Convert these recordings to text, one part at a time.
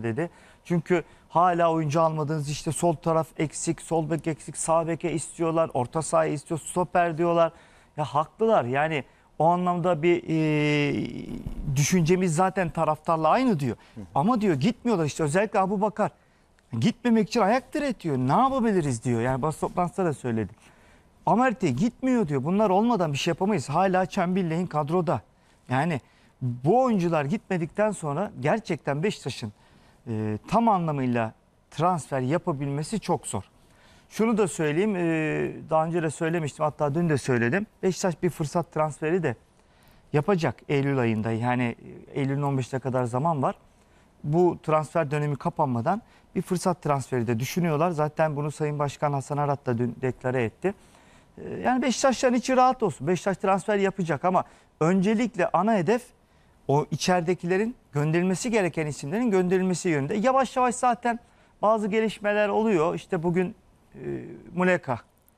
dedi. Çünkü hala oyuncu almadığınız, işte sol taraf eksik, sol bek eksik, sağ beke istiyorlar, orta sahayı istiyor, stoper diyorlar. Ya haklılar yani, o anlamda bir düşüncemiz zaten taraftarla aynı diyor. Ama diyor gitmiyorlar, işte özellikle Abubakar. Gitmemek için ayak diretiyor. Ne yapabiliriz diyor. Yani basın toplantısında da söyledim. Amartya gitmiyor diyor. Bunlar olmadan bir şey yapamayız. Hala Chamberlain kadroda. Yani bu oyuncular gitmedikten sonra gerçekten Beşiktaş'ın tam anlamıyla transfer yapabilmesi çok zor. Şunu da söyleyeyim. Daha önce de söylemiştim. Hatta dün de söyledim. Beşiktaş bir fırsat transferi de yapacak Eylül ayında. Yani Eylül'ün 15'ine kadar zaman var. Bu transfer dönemi kapanmadan bir fırsat transferi de düşünüyorlar. Zaten bunu Sayın Başkan Hasan Arat da dün deklare etti. Yani Beşiktaş'tan içi rahat olsun. Beşiktaş transfer yapacak ama öncelikle ana hedef o içeridekilerin, gönderilmesi gereken isimlerin gönderilmesi yönünde. Yavaş yavaş zaten bazı gelişmeler oluyor. İşte bugün Muleka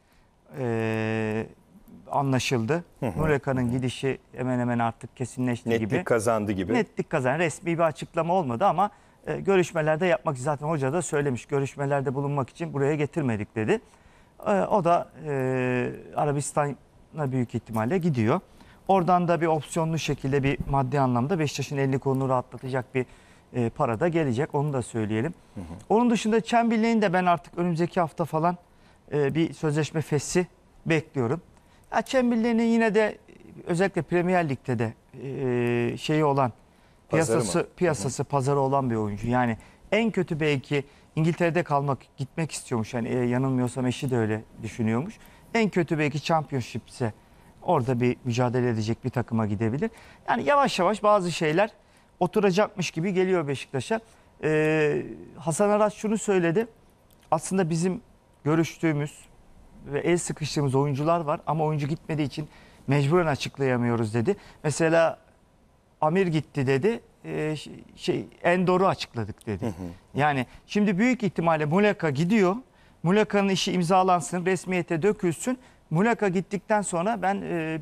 anlaşıldı. Muleka'nın gidişi hemen hemen artık kesinleşti gibi. Netlik kazandı gibi. Netlik kazandı. Resmi bir açıklama olmadı ama görüşmelerde yapmak, zaten hoca da söylemiş. Görüşmelerde bulunmak için buraya getirmedik dedi. O da Arabistan'a büyük ihtimalle gidiyor. Oradan da bir opsiyonlu şekilde bir maddi anlamda Beşiktaş'ın elini kolunu rahatlatacak bir para da gelecek. Onu da söyleyelim. Onun dışında Chamberlain'i de ben artık önümüzdeki hafta falan bir sözleşme fesli bekliyorum. Ya Chamberlain'in yine de özellikle Premier Lig'de de şeyi olan, piyasası pazarı olan bir oyuncu. Yani en kötü belki İngiltere'de gitmek istiyormuş. Yani yanılmıyorsam eşi de öyle düşünüyormuş. En kötü belki Championship'se orada bir mücadele edecek bir takıma gidebilir. Yani yavaş yavaş bazı şeyler oturacakmış gibi geliyor Beşiktaş'a. Hasan Arat şunu söyledi. Aslında bizim görüştüğümüz ve el sıkıştığımız oyuncular var ama oyuncu gitmediği için mecburen açıklayamıyoruz dedi. Mesela Amir gitti dedi. Endor'u açıkladık dedi. Yani şimdi büyük ihtimalle Muleka gidiyor. Muleka'nın işi imzalansın, resmiyete dökülsün. Muleka gittikten sonra ben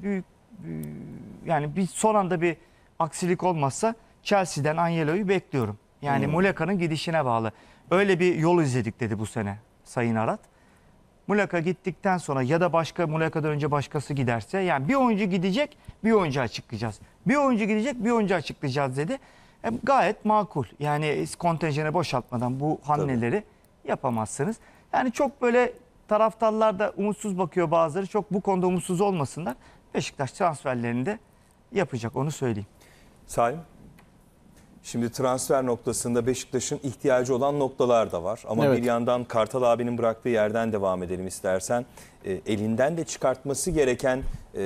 yani bir son anda bir aksilik olmazsa Chelsea'den Angelo'yu bekliyorum. Yani Muleka'nın gidişine bağlı. Öyle bir yol izledik dedi bu sene Sayın Arat. Muleka gittikten sonra ya da başka, Muleka'dan önce başkası giderse, yani bir oyuncu gidecek, bir oyuncu açıklayacağız. Bir oyuncu gidecek, bir oyuncu açıklayacağız dedi. Gayet makul. Yani kontenjanı boşaltmadan bu hamleleri yapamazsınız. Yani çok böyle taraftarlar da umutsuz bakıyor bazıları. Çok bu konuda umutsuz olmasınlar. Beşiktaş transferlerini de yapacak, onu söyleyeyim. Salim, şimdi transfer noktasında Beşiktaş'ın ihtiyacı olan noktalar da var. Ama bir yandan Kartal abinin bıraktığı yerden devam edelim istersen. Elinden de çıkartması gereken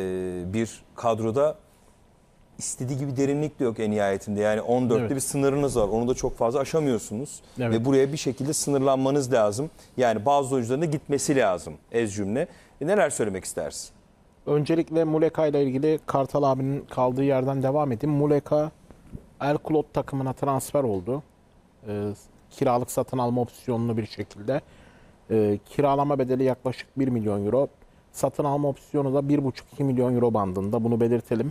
bir kadroda istediği gibi derinlik de yok en nihayetinde. Yani 14'te bir sınırınız var. Onu da çok fazla aşamıyorsunuz. Ve buraya bir şekilde sınırlanmanız lazım. Yani bazı oyuncuların da gitmesi lazım ez cümle. Neler söylemek istersin? Öncelikle Muleka ile ilgili Kartal abinin kaldığı yerden devam edeyim. Muleka El Kulot takımına transfer oldu. Kiralık satın alma opsiyonlu bir şekilde. Kiralama bedeli yaklaşık 1 milyon euro. Satın alma opsiyonu da 1,5-2 milyon euro bandında. Bunu belirtelim.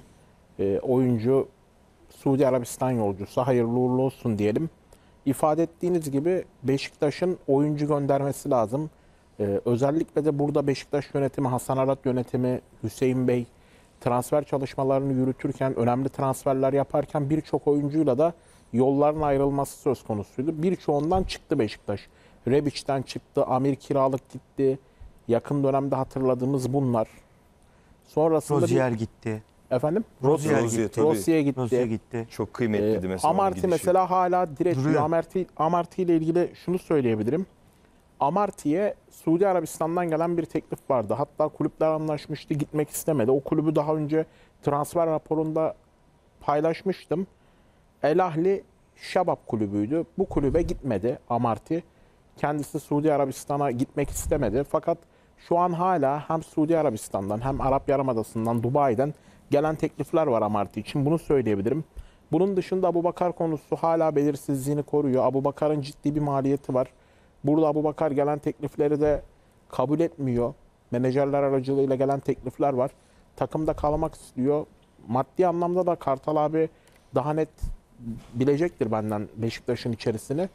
Oyuncu Suudi Arabistan yolcusu. Hayırlı uğurlu olsun diyelim. İfade ettiğiniz gibi Beşiktaş'ın oyuncu göndermesi lazım. Özellikle de burada Beşiktaş yönetimi, Hasan Arat yönetimi, Hüseyin Bey transfer çalışmalarını yürütürken, önemli transferler yaparken birçok oyuncuyla da yolların ayrılması söz konusuydu. Birçoğundan çıktı Beşiktaş. Rebic'ten çıktı, Amir kiralık gitti. Yakın dönemde hatırladığımız bunlar. Sonrasında Rozier gitti. Efendim? Rozier gitti. Çok kıymetliydi mesela. Amarty mesela hala diretiyor. Amarty ile ilgili şunu söyleyebilirim. Amarty'ye Suudi Arabistan'dan gelen bir teklif vardı. Hatta kulüpler anlaşmıştı, gitmek istemedi. O kulübü daha önce transfer raporunda paylaşmıştım. El Ahli Şabab kulübüydü. Bu kulübe gitmedi Amarty. Kendisi Suudi Arabistan'a gitmek istemedi. Fakat şu an hala hem Suudi Arabistan'dan hem Arap Yarımadası'ndan, Dubai'den gelen teklifler var Amarty için. Bunu söyleyebilirim. Bunun dışında Abubakar konusu hala belirsizliğini koruyor. Abubakar'ın ciddi bir maliyeti var. Burada Abubakar gelen teklifleri de kabul etmiyor. Menajerler aracılığıyla gelen teklifler var. Takımda kalmak istiyor. Maddi anlamda da Kartal abi daha net bilecektir benden Beşiktaş'ın içerisini.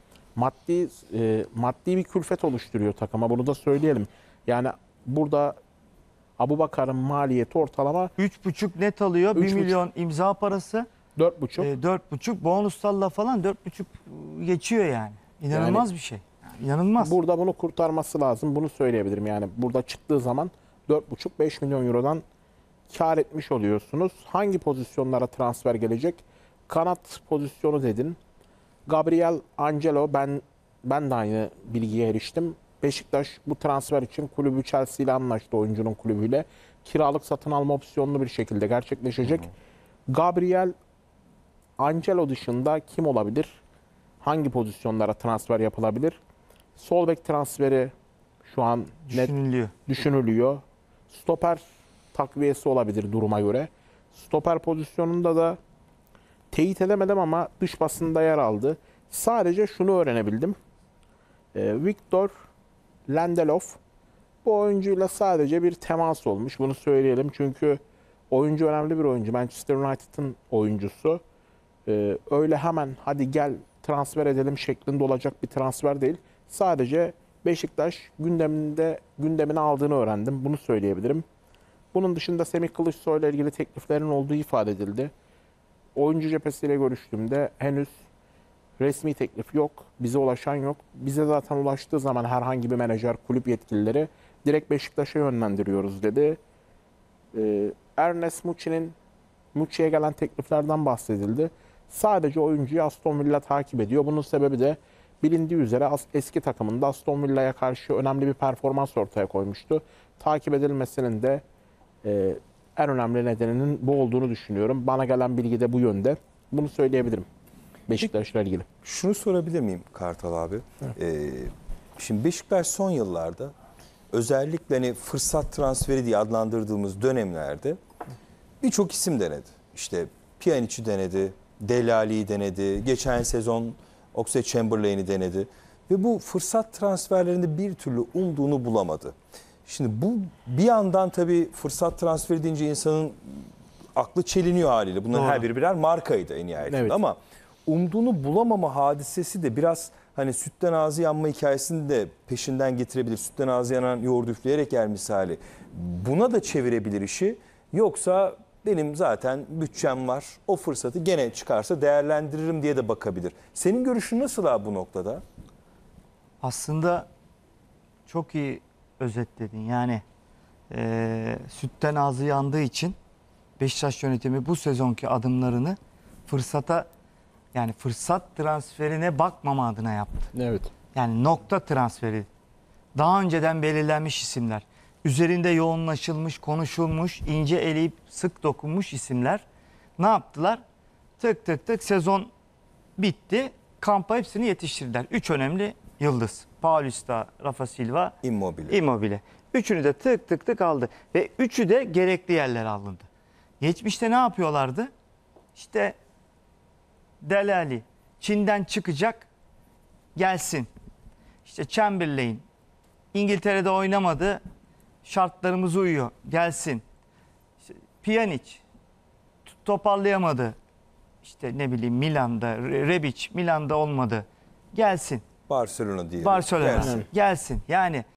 Maddi bir külfet oluşturuyor takıma. Bunu da söyleyelim. Yani burada Abubakar'ın maliyeti ortalama 3,5 net alıyor. 1 3,5. milyon imza parası. 4,5. 4,5 bonuslarla falan 4,5 geçiyor yani. İnanılmaz bir şey. Yani inanılmaz. Burada bunu kurtarması lazım. Bunu söyleyebilirim. Yani burada çıktığı zaman 4,5-5 milyon eurodan kar etmiş oluyorsunuz. Hangi pozisyonlara transfer gelecek? Kanat pozisyonu dedin. Gabriel Angelo, ben de aynı bilgiye eriştim. Beşiktaş bu transfer için kulübü Chelsea ile anlaştı, oyuncunun kulübüyle. Kiralık satın alma opsiyonlu bir şekilde gerçekleşecek. Gabriel Angelo dışında kim olabilir? Hangi pozisyonlara transfer yapılabilir? Sol bek transferi şu an net düşünülüyor. Stoper takviyesi olabilir duruma göre. Stoper pozisyonunda da teyit edemedim ama dış basında yer aldı. Sadece şunu öğrenebildim. Victor Lindelof bu oyuncuyla sadece bir temas olmuş. Bunu söyleyelim çünkü oyuncu önemli bir oyuncu. Manchester United'ın oyuncusu. Öyle hemen hadi gel transfer edelim şeklinde olacak bir transfer değil. Sadece Beşiktaş gündemine aldığını öğrendim. Bunu söyleyebilirim. Bunun dışında Semih Kılıçsoy ile ilgili tekliflerin olduğu ifade edildi. Oyuncu cephesiyle görüştüğümde henüz resmi teklif yok. Bize ulaşan yok. Bize zaten ulaştığı zaman herhangi bir menajer, kulüp yetkilileri direkt Beşiktaş'a yönlendiriyoruz dedi. Ernest Muçi'ye gelen tekliflerden bahsedildi. Sadece oyuncuyu Aston Villa takip ediyor. Bunun sebebi de bilindiği üzere eski takımında Aston Villa'ya karşı önemli bir performans ortaya koymuştu. Takip edilmesinin de en önemli nedeninin bu olduğunu düşünüyorum. Bana gelen bilgi de bu yönde. Bunu söyleyebilirim Beşiktaş'la ilgili. Şunu sorabilir miyim Kartal abi? Şimdi Beşiktaş son yıllarda özellikle hani fırsat transferi diye adlandırdığımız dönemlerde birçok isim denedi. İşte Pjanic'i denedi, Delali'yi denedi, geçen sezon Oxlade-Chamberlain'i denedi. Ve bu fırsat transferlerinde bir türlü umduğunu bulamadı. Şimdi bu bir yandan tabii fırsat transferi deyince insanın aklı çeliniyor haliyle. Bunların her biri birer markaydı en nihayetinde. Evet. Ama umduğunu bulamama hadisesi de biraz hani sütten ağzı yanma hikayesini de peşinden getirebilir. Sütten ağzı yanan yoğurdu üfleyerek yer misali. Buna da çevirebilir işi. Yoksa benim zaten bütçem var. O fırsatı gene çıkarsa değerlendiririm diye de bakabilir. Senin görüşün nasıl abi bu noktada? Aslında çok iyi özetledin. Yani sütten ağzı yandığı için Beşiktaş yönetimi bu sezonki adımlarını fırsat transferine bakmama adına yaptı. Evet. Yani nokta transferi. Daha önceden belirlenmiş isimler. Üzerinde yoğunlaşılmış, konuşulmuş, ince eleyip sık dokunmuş isimler. Ne yaptılar? Tık tık tık sezon bitti. Kampa hepsini yetiştirdiler. 3 önemli yıldız. Paulista, Rafa Silva, Immobile. Üçünü de tık tık tık aldı. Ve üçü de gerekli yerlere alındı. Geçmişte ne yapıyorlardı? İşte Delali Çin'den çıkacak, gelsin. İşte Chamberlain İngiltere'de oynamadı, şartlarımız uyuyor, gelsin. İşte Pjanic toparlayamadı. İşte ne bileyim Milan'da, Rebic Milan'da olmadı, gelsin. Barcelona diyelim. Barcelona gelsin. Yani